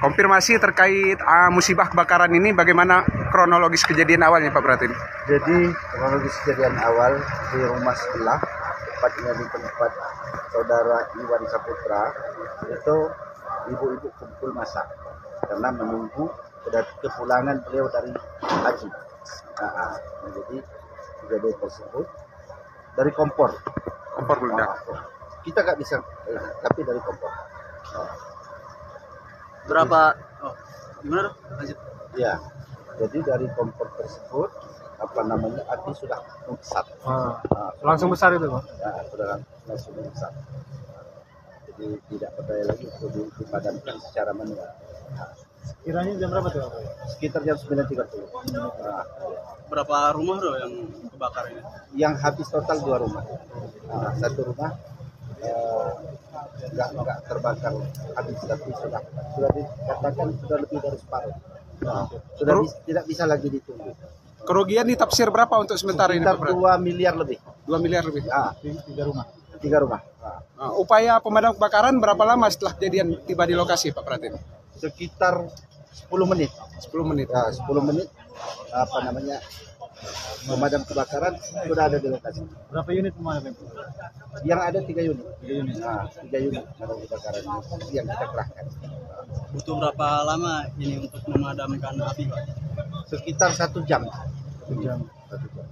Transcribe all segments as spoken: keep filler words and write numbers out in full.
Konfirmasi terkait uh, musibah kebakaran ini, bagaimana kronologis kejadian awalnya Pak Pratin? Jadi kronologis kejadian awal di rumah sebelah, tepatnya di tempat saudara Iwan Saputra, itu ibu-ibu kumpul masak karena menunggu kepulangan beliau dari haji. Nah, jadi kejadian tersebut dari kompor. Kompor meledak. Nah, kita nggak bisa, eh, tapi dari kompor. Nah. Berapa? Oh, gimana? Lanjut. Ya, jadi dari kompor tersebut apa namanya api sudah membesar. Ah, nah, langsung besar itu, Pak? Ya, sudah langsung membesar. Jadi tidak berdaya lagi untuk dipadamkan secara manual. Nah, Kiranya jam berapa tuh? sekitar jam sembilan tiga puluh. Nah, Berapa rumah tuh yang kebakar ini? yang habis total dua rumah. Nah, satu rumah eh, nggak nggak terbakar habis, tapi sudah sudah dikatakan sudah lebih dari separuh. Nah, sudah bis, tidak bisa lagi ditunggu. Kerugian ditafsir berapa untuk sementara ini Sekitar Pak Pratin? dua miliar lebih. dua miliar lebih. Nah, Tiga rumah. tiga rumah. Nah, Nah, upaya pemadam kebakaran berapa lama setelah kejadian tiba di lokasi Pak Pratin? sekitar sepuluh menit. sepuluh menit. Ya, sepuluh menit apa namanya pemadam kebakaran sudah ada di lokasi. Berapa unit pemadam? Yang ada tiga unit. Tiga unit. Nah, tiga unit pemadam kebakaran yang kita kerahkan. Butuh berapa lama ini untuk memadamkan api, Pak? Sekitar satu jam. Satu jam. Satu jam.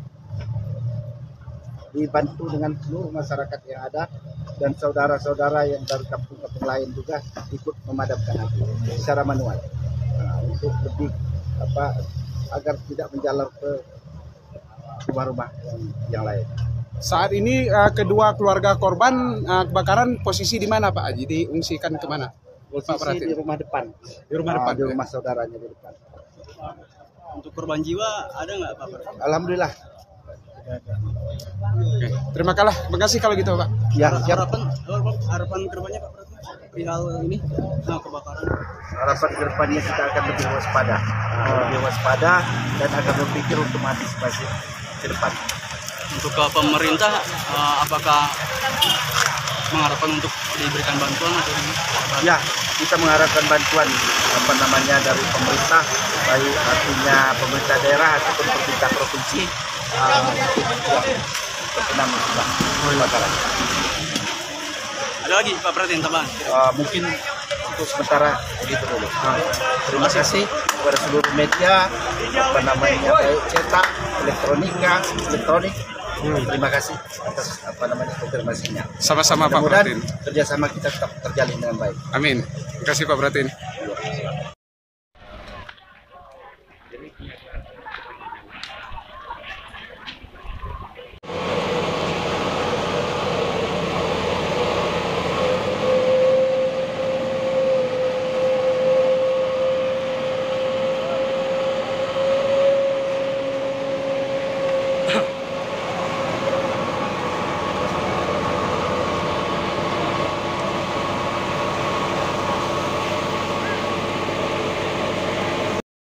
Dibantu dengan seluruh masyarakat yang ada dan saudara-saudara yang dari kampung-kampung lain juga ikut memadamkan api secara manual. Nah, untuk lebih apa agar tidak menjalar ke rumah-rumah yang, yang lain. Saat ini uh, kedua keluarga korban uh, kebakaran posisi di mana Pak Haji? Diungsikan kemana? Pak Posisi Pratin? di rumah depan. Di rumah Nah, depan. di ya? rumah saudaranya di depan. Untuk korban jiwa ada nggak, Pak? Alhamdulillah. Oke. Terima kasih, terima kasih kalau gitu Pak. Ya, siap. Harapan, harapan kedepannya Pak Pratin perihal ini, nah kebakaran. Harapan kedepannya kita akan lebih waspada, Nah, lebih waspada dan akan berpikir untuk mengantisipasi ke depan. Untuk ke pemerintah, eh, apakah mengharapkan untuk diberikan bantuan atau ini? Ya, kita mengharapkan bantuan apa namanya dari pemerintah, baik artinya pemerintah daerah ataupun pemerintah provinsi uh, yang terkena musibah kebakaran. Ada lagi Pak Pratin tambahan? Uh, mungkin untuk sementara begitu dulu. Nah, terima kasih kepada seluruh media apa namanya baik cetak, elektronika, elektronik. Terima kasih atas apa namanya konfirmasinya. Sama-sama Pak Mudah-mudahan Pratin. kerjasama kita tetap terjalin dengan baik. Amin. Terima kasih Pak Pratin.